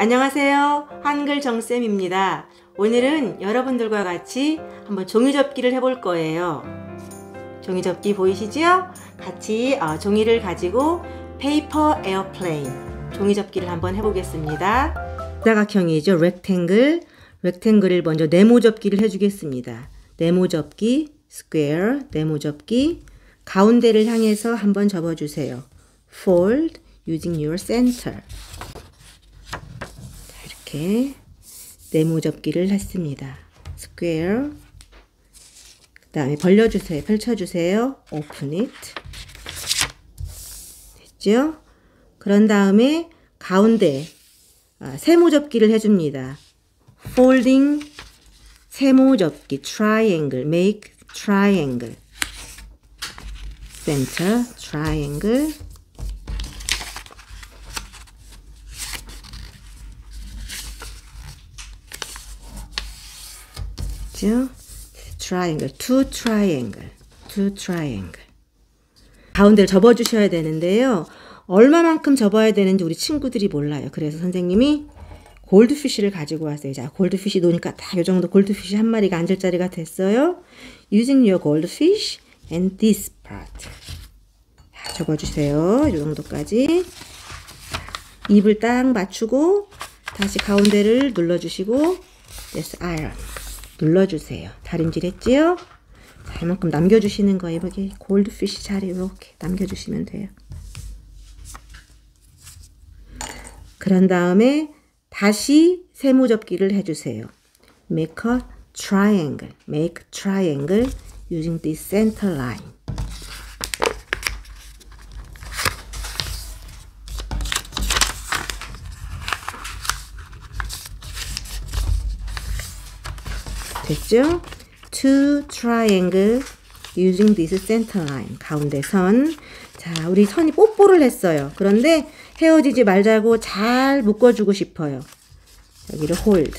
안녕하세요. 한글 정쌤입니다. 오늘은 여러분들과 같이 한번 종이접기를 해볼 거예요. 종이접기 보이시죠? 같이 종이를 가지고 페이퍼 에어플레인 종이접기를 한번 해보겠습니다. 사각형이죠. 렉탱글을 먼저 네모접기를 해주겠습니다. 네모접기, 스퀘어, 네모접기 가운데를 향해서 한번 접어주세요. Fold using your center. 이렇게 네모접기를 했습니다. 스퀘어. 그 다음에 벌려주세요. 펼쳐주세요. Open it. 됐죠? 그런 다음에 가운데 세모접기를 해줍니다. Folding 세모접기 triangle. Make triangle. Center triangle. triangle, two triangle. 가운데를 접어주셔야 되는데요. 얼마만큼 접어야 되는지 우리 친구들이 몰라요. 그래서 선생님이 골드피쉬를 가지고 왔어요. 자, 골드피쉬 놓으니까 딱 이 정도 골드피쉬 한 마리가 앉을 자리가 됐어요. Using your goldfish and this part. 자, 접어주세요. 이 정도까지. 입을 딱 맞추고 다시 가운데를 눌러주시고 yes, iron. 눌러주세요. 다림질 했지요? 자, 이만큼 남겨주시는 거예요. 여기 골드피쉬 자리 이렇게 남겨주시면 돼요. 그런 다음에 다시 세모접기를 해주세요. Make a triangle. Make triangle using this center line. 됐죠? Two triangle using this center line. 가운데 선. 자, 우리 선이 뽀뽀를 했어요. 그런데 헤어지지 말자고 잘 묶어주고 싶어요. 여기를 hold.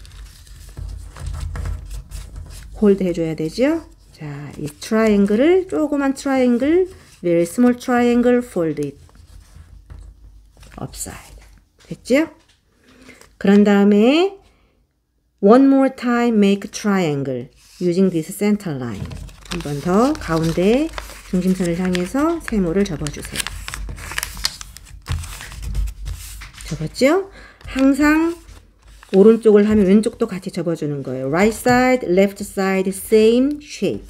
hold 해줘야 되죠? 자, 이 트라이앵글을, 조그만 트라이앵글, very small triangle, fold it upside. 됐죠? 그런 다음에 one more time make triangle using this center line. 한 번 더 가운데 중심선을 향해서 세모를 접어주세요. 접었죠? 항상 오른쪽을 하면 왼쪽도 같이 접어주는 거예요. Right side, left side, same shape.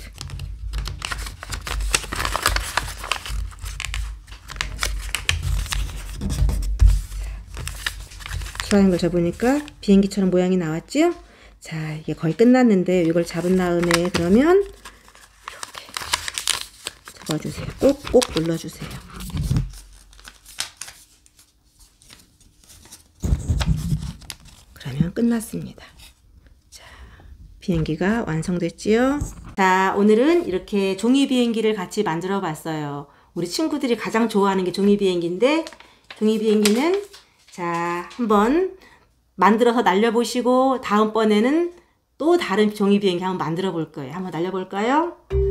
트라이앵글 접으니까 비행기처럼 모양이 나왔죠? 자, 이게 거의 끝났는데 이걸 잡은 다음에 그러면 이렇게 접어주세요. 꼭꼭 눌러주세요. 그러면 끝났습니다. 자, 비행기가 완성됐지요? 자, 오늘은 이렇게 종이 비행기를 같이 만들어 봤어요. 우리 친구들이 가장 좋아하는 게 종이 비행기인데, 종이 비행기는 자, 한번 만들어서 날려보시고 다음번에는 또 다른 종이 비행기 한번 만들어 볼 거예요. 한번 날려볼까요?